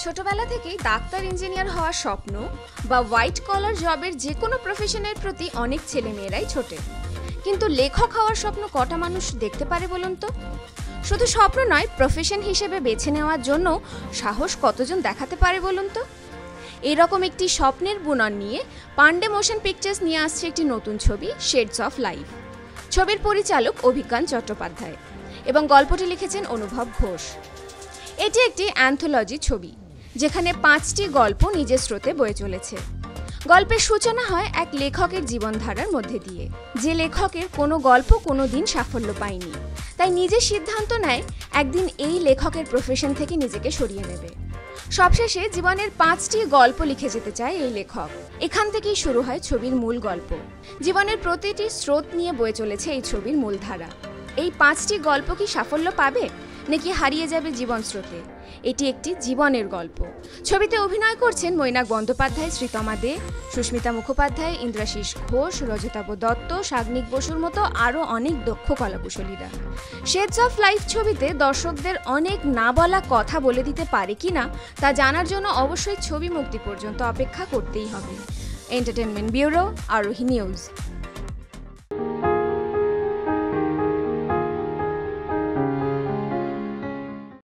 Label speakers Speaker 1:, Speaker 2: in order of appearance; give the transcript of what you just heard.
Speaker 1: ছোটবেলা থেকেই doctor engineer হওয়ার স্বপ্ন বা হোয়াইট কলার জবের যে কোনো প্রফেশনের প্রতি অনেক ছেলেমেয়েরাই ছোটে। কিন্তু লেখক হওয়ার স্বপ্ন কটা মানুষ দেখতে পারে বলুন তো? শুধু স্বপ্ন নয়, প্রফেশন হিসেবে বেছে নেওয়ার জন্য সাহস কতজন দেখাতে পারে বলুন তো? এরকম একটি স্বপ্নের বুনন নিয়ে পান্ডে মোশন পিকচার্স নিয়ে আসছে একটি নতুন ছবি, শেডস অফ লাইফ। ছবির পরিচালক অভিজ্ঞান চট্টোপাধ্যায় এবং গল্পটি লিখেছেন অনুভব ঘোষ। এটি একটি অ্যান্থোলজি ছবি, যেখানে 5টি গল্প নিজের স্রোতে বয়ে চলেছে। গল্পের সূচনা হয় এক লেখকের জীবনধারার মধ্যে দিয়ে, যে লেখকের কোনো গল্প কোনো দিন সাফল্য পায়নি, তাই নিজে সিদ্ধান্ত নেয় একদিন এই লেখকের প্রফেশন থেকে নিজেকে সরিয়ে নেবে। সবশেষে জীবনের 5টি গল্প লিখে যেতে চায় এই লেখক। এখান থেকেই শুরু হয় ছবির মূল গল্প। জীবনের প্রতিটি স্রোত নিয়ে বয়ে চলেছে এই ছবির মূলধারা। এই 5টি গল্প কি সাফল্য পাবে নাকি হারিয়ে যাবে জীবন স্রোতে? এটি একটি জীবনের গল্প। ছবিতে অভিনয় করছেন মৈনাক বন্দ্যোপাধ্যায়, শ্রীতমা দে, সুস্মিতা মুখোপাধ্যায়, ইন্দ্রাশিস ঘোষ, রজতাভ দত্ত, সাগ্নিক বসুর মতো আরও অনেক দক্ষ কলাকুশলীরা। শেডস অফ লাইফ ছবিতে দর্শকদের অনেক না বলা কথা বলে দিতে পারে কিনা তা জানার জন্য অবশ্যই ছবি মুক্তি পর্যন্ত অপেক্ষা করতেই হবে। Entertainment bureau, Aarohi news.